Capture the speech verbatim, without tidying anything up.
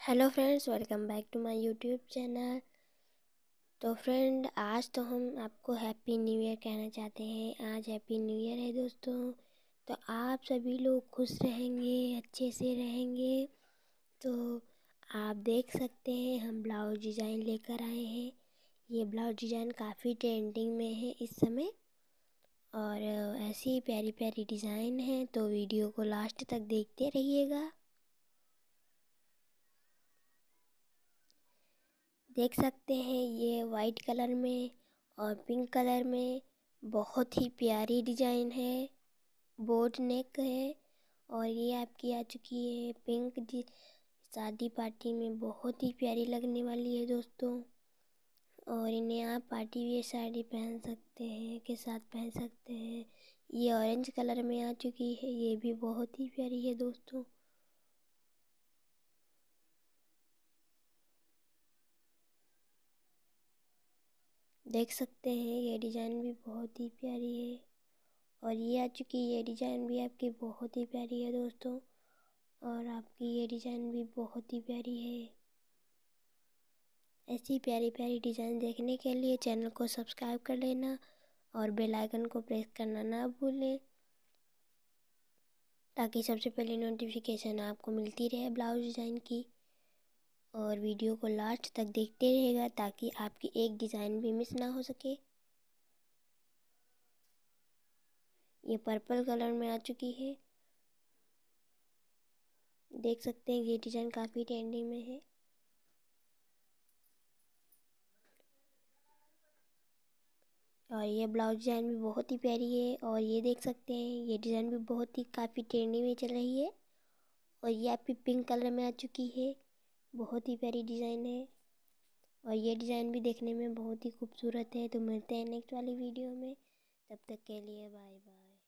Hello friends, welcome back to my YouTube channel. तो friend, आज तो हम आपको हैप्पी न्यू ईयर कहना चाहते हैं। आज हैप्पी न्यू ईयर है दोस्तों। तो आप सभी लोग खुश रहेंगे, अच्छे से रहेंगे। तो आप देख सकते हैं हम ब्लाउज डिज़ाइन लेकर आए हैं। ये ब्लाउज डिज़ाइन काफ़ी ट्रेंडिंग में है इस समय, और ऐसी प्यारी प्यारी डिज़ाइन है। तो वीडियो को लास्ट तक देखते रहिएगा। देख सकते हैं ये वाइट कलर में और पिंक कलर में बहुत ही प्यारी डिज़ाइन है। बोट नेक है और ये आपकी आ चुकी है पिंक डी शादी पार्टी में बहुत ही प्यारी लगने वाली है दोस्तों। और इन्हें आप पार्टी वेयर साड़ी पहन सकते हैं के साथ पहन सकते हैं। ये ऑरेंज कलर में आ चुकी है, ये भी बहुत ही प्यारी है दोस्तों। देख सकते हैं ये डिज़ाइन भी बहुत ही प्यारी है। और ये आ चुकी ये डिज़ाइन भी आपकी बहुत ही प्यारी है दोस्तों। और आपकी ये डिज़ाइन भी बहुत ही प्यारी है। ऐसी प्यारी प्यारी डिज़ाइन देखने के लिए चैनल को सब्सक्राइब कर लेना और बेल आइकन को प्रेस करना ना भूलें, ताकि सबसे पहले नोटिफिकेशन आपको मिलती रहे ब्लाउज डिज़ाइन की। और वीडियो को लास्ट तक देखते रहेगा ताकि आपकी एक डिज़ाइन भी मिस ना हो सके। ये पर्पल कलर में आ चुकी है। देख सकते हैं ये डिज़ाइन काफ़ी ट्रेंडिंग में है। और ये ब्लाउज डिज़ाइन भी बहुत ही प्यारी है। और ये देख सकते हैं ये डिज़ाइन भी बहुत ही काफ़ी ट्रेंडिंग में चल रही है। और ये आपकी पिंक कलर में आ चुकी है। बहुत ही प्यारी डिज़ाइन है और ये डिज़ाइन भी देखने में बहुत ही खूबसूरत है। तो मिलते हैं नेक्स्ट वाली वीडियो में, तब तक के लिए बाय बाय।